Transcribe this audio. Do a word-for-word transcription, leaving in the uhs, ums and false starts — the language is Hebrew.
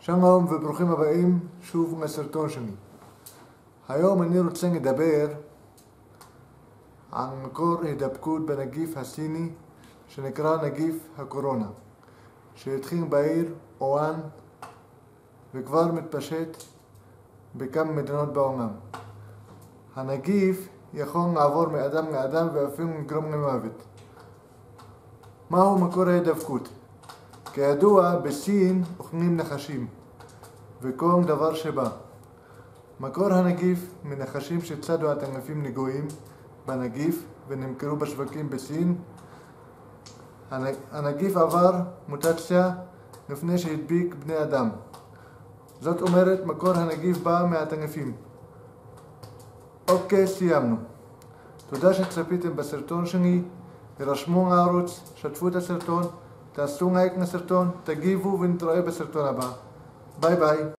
שלום וברוכים הבאים שוב לסרטון שלי. היום אני רוצה לדבר על מקור הידבקות בנגיף הסיני שנקרא נגיף הקורונה, שהתחיל בעיר וואן וכבר מתפשט בכמה מדינות בעולם. הנגיף יכול לעבור מאדם לאדם ואפילו לגרום למוות. מהו מקור ההידבקות? כידוע, בסין אוכלים נחשים וכל דבר שבא. מקור הנגיף מנחשים שצדו עטלפים נגועים בנגיף ונמכרו בשווקים בסין. הנגיף עבר מוטציה לפני שהדביק בני אדם. זאת אומרת, מקור הנגיף בא מהעטלפים. אוקיי, סיימנו. תודה שצפיתם בסרטון שלי. הרשמו לערוץ, שתפו את הסרטון, תעשו לייק לסרטון, תגיבו ונתראה בסרטון הבא. ביי ביי.